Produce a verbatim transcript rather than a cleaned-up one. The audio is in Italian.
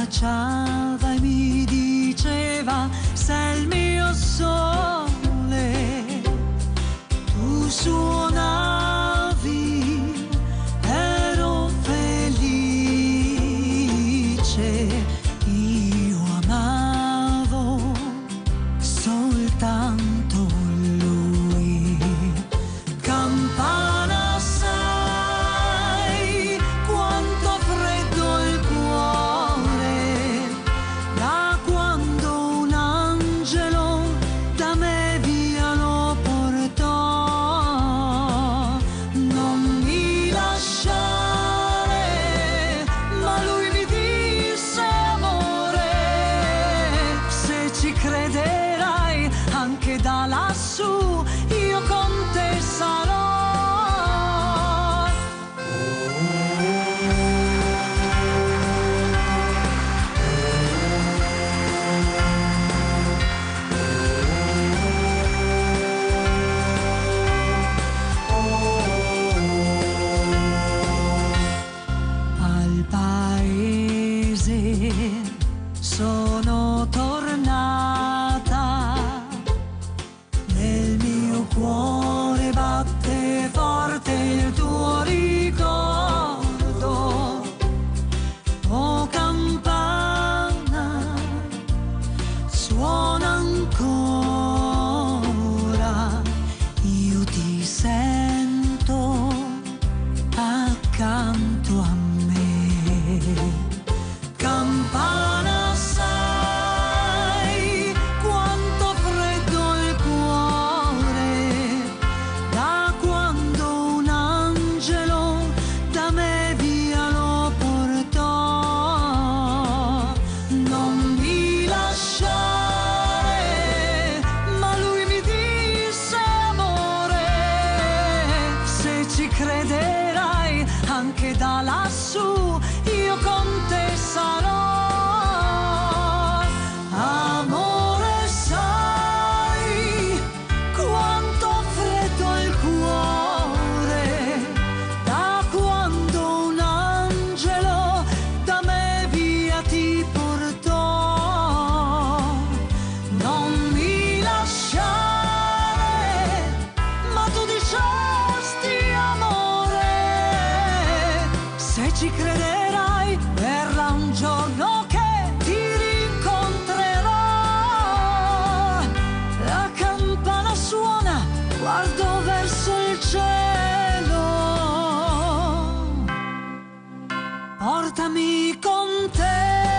baciava e mi diceva sei il mio sole, tu suonavi, ero felice, io amavo soltanto lui. Campana, sai quanto freddo il cuore da quando un angelo da me via lo portò. Non mi lasciare, ma lui mi disse amore, se ci crederai anche da lassù io con te sarò. Al paese sono tornata, nel mio cuore batte forte il tuo ricordo. Oh campana, suona ancora, io ti sento accanto a me. Campana, sai quanto freddo il cuore da quando un angelo da me via lo portò. Non mi lasciare, ma lui mi disse amore, se ci crederai anche da lassù io con te sarò. Amore, sai quanto freddo il cuore da quando un angelo da me via ti portò. Non mi lasciare, ma tu dicesti amore, se ci crederai verrà un giorno che ti rincontrerò. La campana suona, guardo verso il cielo, portami con te.